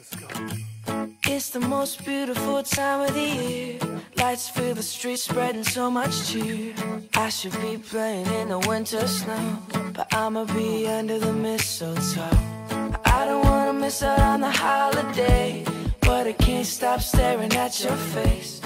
It's the most beautiful time of the year. Lights fill the streets, spreading so much cheer. I should be playing in the winter snow, but I'ma be under the mistletoe. I don't wanna miss out on the holiday, but I can't stop staring at your face.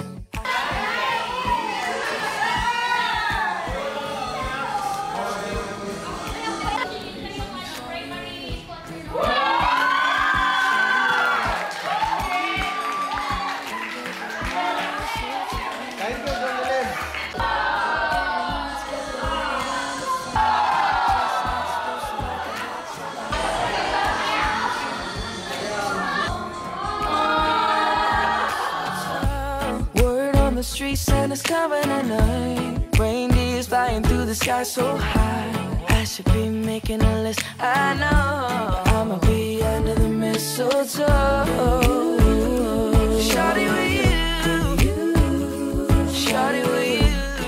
The street Santa's coming tonight. Reindeers flying through the sky so high. I should be making a list, I know. I'ma be under the mistletoe. Shawty with you, shawty with you.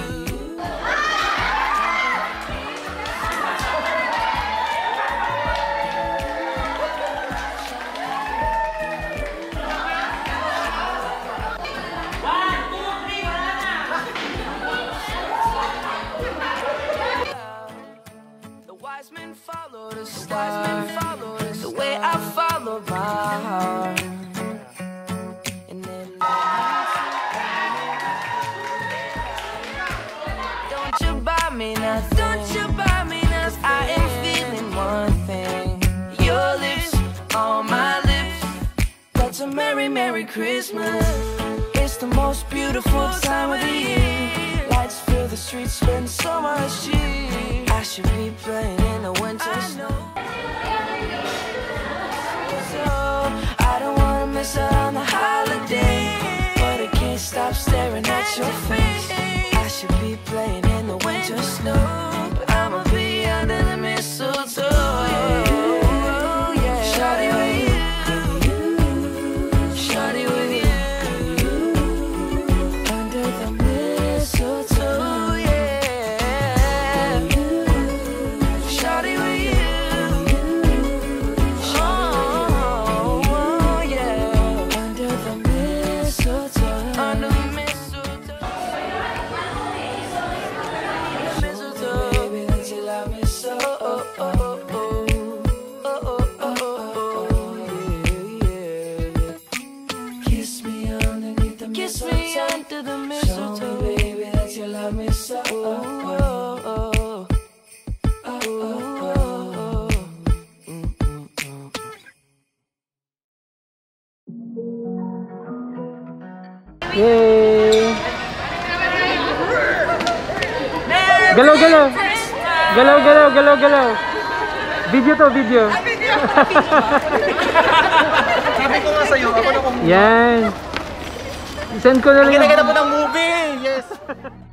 Follow the stars, the way I follow my heart. And then don't you buy me nothing, don't you buy me nothing. I am feeling one thing, your lips on my lips. That's a merry, merry Christmas. It's the most beautiful time of the year. Lights fill the streets, spend so much cheer. I should be playing in the winter snow. So I don't wanna miss out on the holiday, but I can't stop staring at your face. I should be playing in the winter snow, but I'ma be under the mistletoe. Shawty with you, shawty with you. Under the mistletoe. Yay! Galaw, galaw! Galaw, galaw, galaw, galaw! Video to, video! Sabi ko nga sa'yo, ako na kung yan! Send ko na lang. Ginagana mo ng movie! Yes!